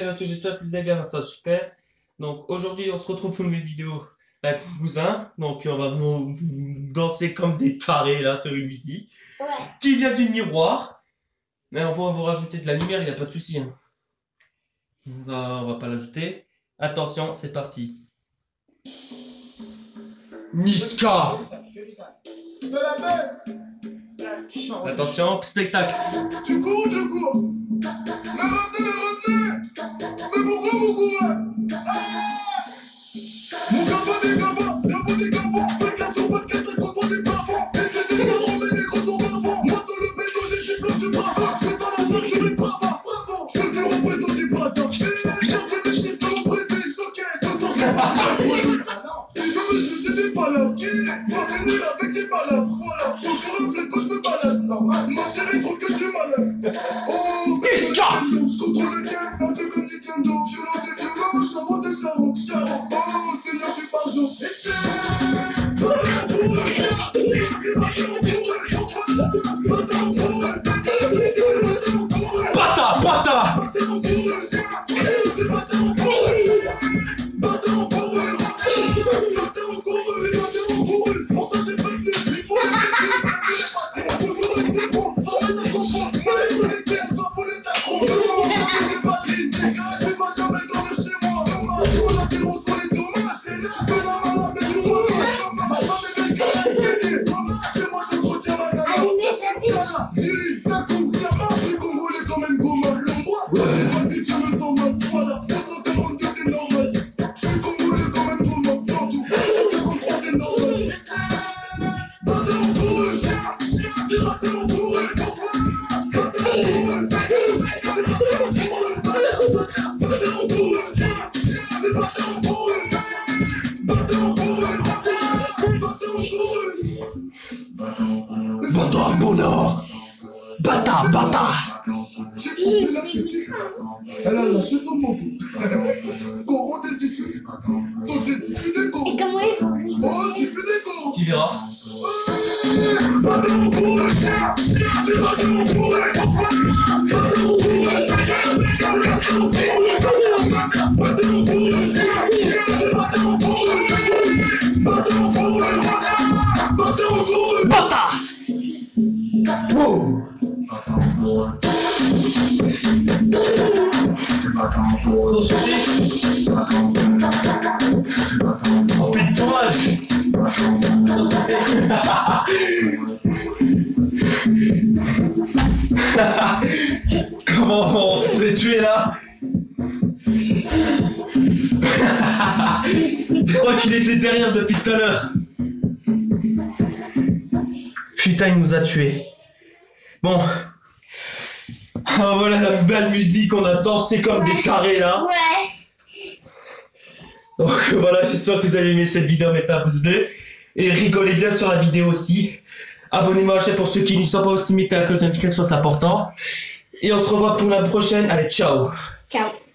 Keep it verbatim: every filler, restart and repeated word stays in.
à tous, j'espère que vous allez bien, ça super. Donc aujourd'hui on se retrouve pour une nouvelle vidéo avec mon cousin. Donc on va vraiment danser comme des tarés là sur une musique. Ouais. Qui vient du miroir. Mais on pourra vous rajouter de la lumière, il n'y a pas de souci. Hein. On va, on va pas l'ajouter. Attention, c'est parti. Niska. De la belle. Attention, spectacle. Tu cours, tu cours. Mais revenez, revenez. Mais pourquoi vous courez? Mon gamin, des gamins, y'a des gamins. vingt-quatre sur vingt-quatre, c'est contre des parfums. Et c'est des marrons, mais les gros sont bavants. Moi, dans le béton, j'ai j'ai plein de bravas. Je fais dans la flaque, je vais brava. Je te représente du bassin. Et j'ai fait des chiffres que l'on préfère choquer. Ce soir, je vais pas faire. Tu veux me juger des palabres. Qui va venir avec des balades? Voilà. Toujours un flingue quand je me balade. Non, ma chérie trouve que je suis malade. Oh, Niska. je contrôle le game, un peu comme Nintendo. Violence et violence, charron c'est charron, charron. Oh, Seigneur, je suis par jour. Et c'est... Bata, bata. Bata, bona. Bata, bata. Elle a lâché son mot. Coro des ifus. Ton ifus des corps. Et comment il Oh, ifus des corps. Tu verras. Bâtard au bourré, c'est bâtard au bourré. Bâtard au bourré, bâtard au bourré. Bâtard au bourré, c'est bâtard au bourré. Bâtard au bourré, bâtard au bourré. Bata. Wow. Sans souci. En plein tournage. Comment on se fait tuer là? Je crois qu'il était derrière depuis tout à l'heure. Putain, il nous a tués. Bon. Ah, voilà la belle musique, on a dansé comme des tarés là. Ouais. Donc voilà, j'espère que vous avez aimé cette vidéo, mettez un pouce bleu. Et rigolez bien sur la vidéo aussi. Abonnez-moi à la chaîne pour ceux qui n'y sont pas aussi, mettez la cloche d'indication, c'est important. Et on se revoit pour la prochaine. Allez, ciao. Ciao.